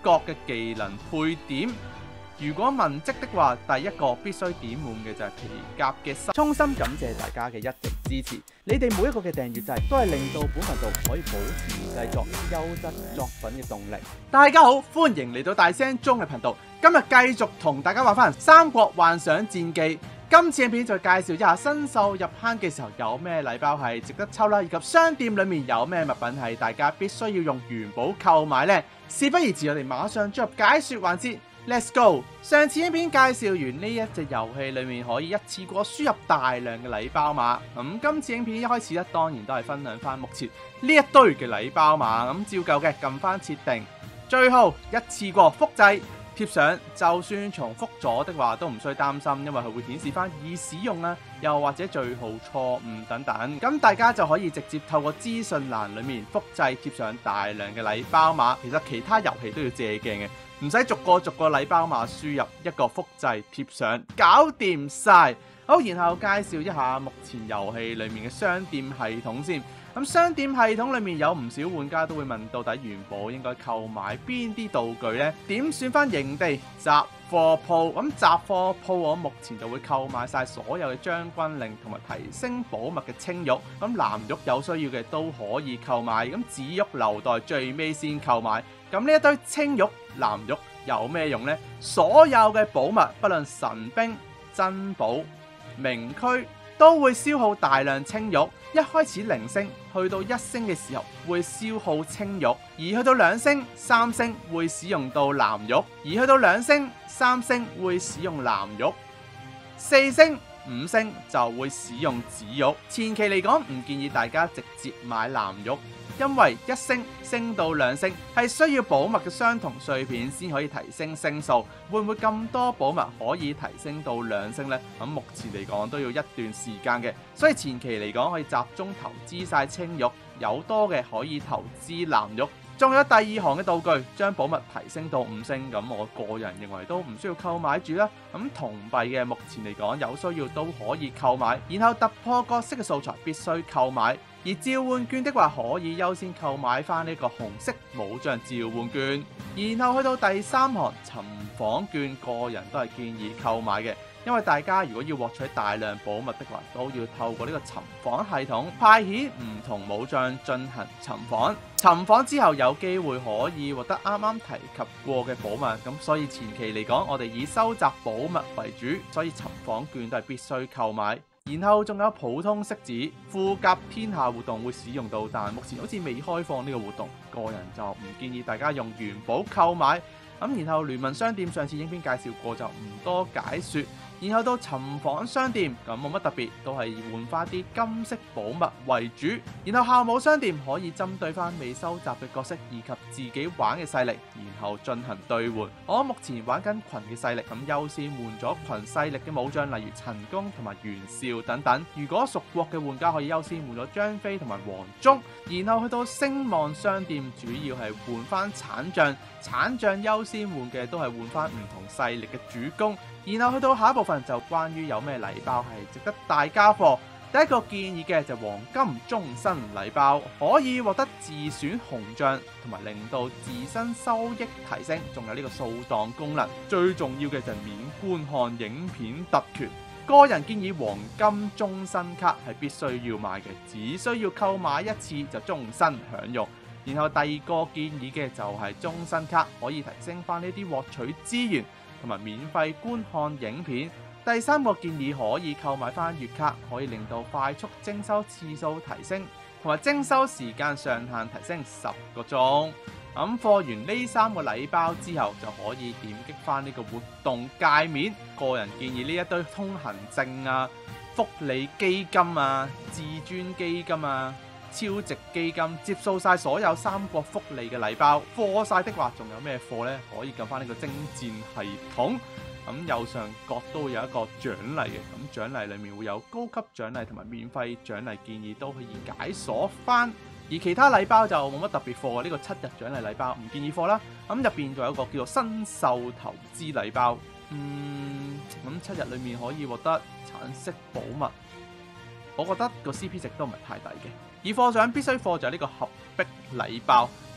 角嘅技能配點。如果文職的話，第一個必須點滿嘅就係皮甲嘅心。衷心感謝大家嘅一直支持，你哋每一個嘅訂閱制都係令到本頻道可以保持製作優質作品嘅動力。大家好，歡迎嚟到大聲中嘅頻道，今日繼續同大家玩翻《三國幻想戰記》。今次影片就介紹一下新手入坑嘅時候有咩禮包係值得抽啦，以及商店裏面有咩物品係大家必須要用元寶購買呢？事不宜遲，我哋馬上進入解說環節。Let's go！ 上次影片介紹完呢一隻遊戲裏面可以一次過輸入大量嘅禮包碼，今次影片一開始咧當然都係分享翻目前呢一堆嘅禮包碼，照舊嘅撳翻設定，最後一次過複製貼上，就算重複咗的話都唔需要擔心，因為佢會顯示翻已使用啦，又或者序號錯誤等等，咁大家就可以直接透過資訊欄裏面複製貼上大量嘅禮包碼。其實其他遊戲都要借鏡嘅。唔使逐個禮包碼輸入，一個複製貼上，搞掂晒。好，然後介紹一下目前遊戲裏面嘅商店系統先。咁商店系統裏面有唔少玩家都會問，到底元寶應該購買邊啲道具呢？點選翻營地雜貨鋪？咁雜貨鋪我目前就會購買晒所有嘅將軍令同埋提升寶物嘅青玉。咁藍玉有需要嘅都可以購買，咁紫玉留待最尾先購買。咁呢一堆青玉、藍玉有咩用呢？所有嘅寶物，不論神兵、珍寶、名區，都會消耗大量青玉。一開始0星，去到1星嘅時候會消耗青玉，而去到2星、3星會使用到藍玉，而去到2星、3星會使用藍玉，4星、5星就會使用紫玉。前期嚟講，唔建議大家直接買藍玉，因為1星升到2星係需要寶物嘅相同碎片先可以提升星數。會唔會咁多寶物可以提升到2星呢？咁目前嚟講都要一段時間嘅，所以前期嚟講可以集中投資晒青玉，有多嘅可以投資藍玉。仲有第二行嘅道具，將寶物提升到5星，咁我個人認為都唔需要購買住啦。咁銅幣嘅目前嚟講有需要都可以購買，然後突破角色嘅素材必須購買，而召喚券的話可以優先購買翻呢個紅色武將召喚券。然後去到第3行尋訪券，個人都係建議購買嘅。因為大家如果要獲取大量寶物的話，都要透過呢個尋訪系統派遣唔同武將進行尋訪。尋訪之後有機會可以獲得啱啱提及過嘅寶物，咁所以前期嚟講，我哋以收集寶物為主，所以尋訪券都係必須購買。然後仲有普通骰子富甲天下活動會使用到，但目前好似未開放呢個活動，個人就唔建議大家用元寶購買。然後聯盟商店上次影片介紹過，就唔多解說。然後到尋訪商店，咁冇乜特別，都係換翻啲金色寶物為主。然後校武商店可以針對翻未收集嘅角色以及自己玩嘅勢力，然後進行兌換。我目前玩緊群嘅勢力，咁優先換咗群勢力嘅武將，例如陳宮同埋袁紹等等。如果屬國嘅玩家可以優先換咗張飛同埋黃忠。然後去到聲望商店，主要係換翻鏟將，鏟將優先換嘅都係換翻唔同勢力嘅主攻。然後去到下一部分就關於有咩禮包係值得大家貨。第一個建議嘅就黃金終身禮包，可以獲得自選紅將，同埋令到自身收益提升，仲有呢個掃檔功能。最重要嘅就係免觀看影片特權。個人建議黃金終身卡係必須要買嘅，只需要購買一次就終身享用。然後第二個建議嘅就係終身卡，可以提升翻呢啲獲取資源同埋免費觀看影片。第三個建議可以購買翻月卡，可以令到快速徵收次數提升，同埋徵收時間上限提升10個鐘。咁貨完呢3個禮包之後，就可以點擊翻呢個活動界面。個人建議呢一堆通行證啊、福利基金啊、至尊基金啊、超值基金，接數晒所有三國福利嘅禮包，貨晒的話，仲有咩貨呢？可以撳翻呢個征戰系統。咁右上角都會有一個獎勵嘅，咁獎勵裏面會有高級獎勵同埋免費獎勵，建議都可以解鎖翻。而其他禮包就冇乜特別貨，呢個7日獎勵禮包唔建議貨啦。咁入邊仲有一個叫做新秀投資禮包，咁7日裏面可以獲得橙色寶物，我覺得個 CP 值都唔係太低嘅。而課長必須貨就係呢個合璧禮包，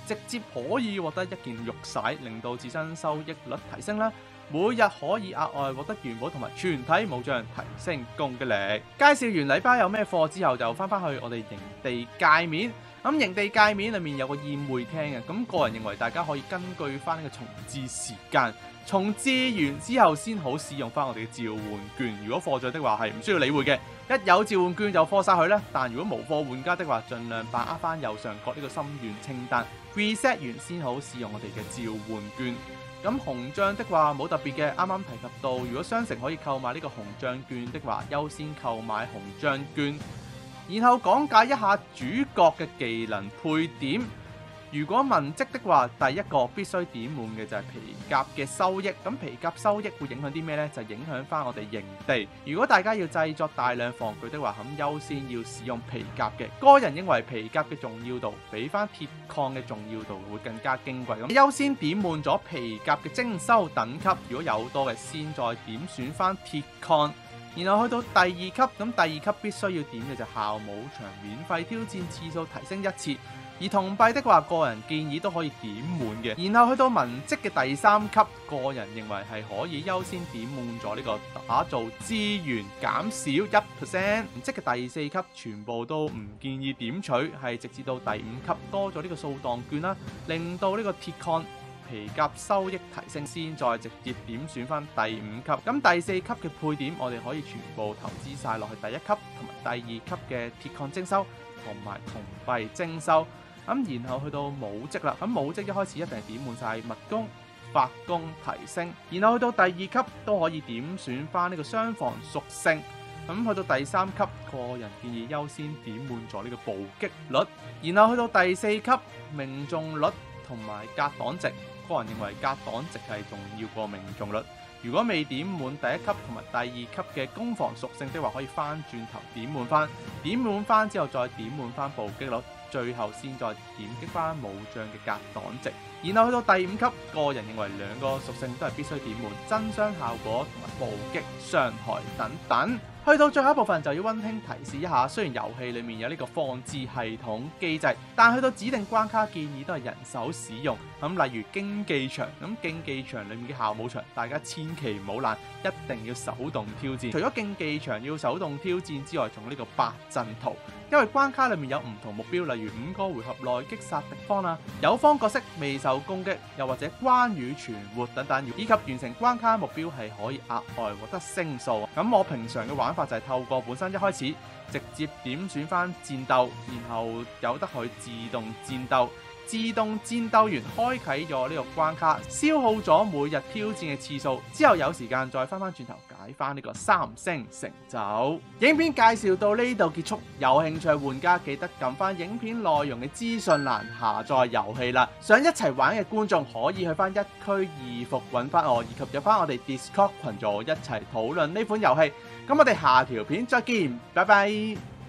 直接可以獲得一件玉璽，令到自身收益率提升啦。每日可以額外獲得元寶同埋全體武將，提升攻擊力。介紹完禮包有咩貨之後，就翻去我哋營地界面。咁營地界面裏面有個宴會廳嘅，咁個人認為大家可以根據翻呢個重置時間，重置完之後先好使用翻我哋嘅召喚券。如果貨在的話係唔需要理會嘅，一有召喚券就貨晒佢啦。但如果無貨玩家的話，盡量把握翻右上角呢個心願清單 reset 完先好使用我哋嘅召喚券。咁紅將的話冇特別嘅，啱啱提及到，如果商城可以購買呢個紅將券的話，優先購買紅將券。然後講解一下主角嘅技能配點。如果文職的話，第一個必須點滿嘅就係皮甲嘅收益。咁皮甲收益會影響啲咩呢？就影響翻我哋營地。如果大家要製作大量防具的話，咁優先要使用皮甲嘅。個人認為皮甲嘅重要度比翻鐵礦嘅重要度會更加矜貴。咁優先點滿咗皮甲嘅徵收等級，如果有多嘅先再點選翻鐵礦。然後去到第二級，咁第二級必須要點嘅就係校武場免費挑戰次數提升1次。而銅幣的話，個人建議都可以點滿嘅。然後去到文職嘅第3級，個人認為係可以優先點滿咗呢個打造資源減少1%。文職嘅第4級全部都唔建議點取，係直至到第5級多咗呢個掃蕩券啦，令到呢個鐵礦皮甲收益提升，先再直接點選翻第5級。咁第4級嘅配點，我哋可以全部投資晒落去第1級同埋第2級嘅鐵礦徵收同埋銅幣徵收。咁然後去到武職啦，咁武職一開始一定係點滿晒物攻、法攻提升，然後去到第2級都可以點選翻呢個雙防屬性。咁去到第3級，個人建議優先點滿咗呢個暴擊率，然後去到第4級命中率同埋格擋值，個人認為格擋值係重要過命中率。如果未點滿第1級同埋第2級嘅攻防屬性的話，可以翻轉頭點滿翻，點滿翻之後再點滿翻暴擊率，最後先再點擊翻武將嘅格擋值。然後去到第5級，個人認為兩個屬性都係必須點滿，增傷效果同埋暴擊傷害等等。去到最後一部分就要溫馨提示一下，雖然遊戲裏面有呢個放置系統機制，但去到指定關卡建議都係人手使用。咁例如競技場，咁競技場裏面嘅校武場，大家千祈唔好懶，一定要手動挑戰。除咗競技場要手動挑戰之外，仲有呢個8陣圖，因為關卡裏面有唔同目標，例如5個回合內擊殺敵方啦，友方角色未受攻擊，又或者關羽存活等等，以及完成關卡目標係可以額外獲得星數。咁我平常嘅玩法就係透過本身一開始直接點選翻戰鬥，然後由得佢自動戰鬥。自動戰鬥完開啟咗呢個關卡，消耗咗每日挑戰嘅次數之後，有時間再翻轉頭解翻呢個3星成就。影片介紹到呢度結束，有興趣玩家記得撳翻影片內容嘅資訊欄下載遊戲啦。想一齊玩嘅觀眾可以去翻1區2伏揾翻我，以及入翻我哋 Discord 群組一齊討論呢款遊戲。咁我哋下條片再見，拜拜。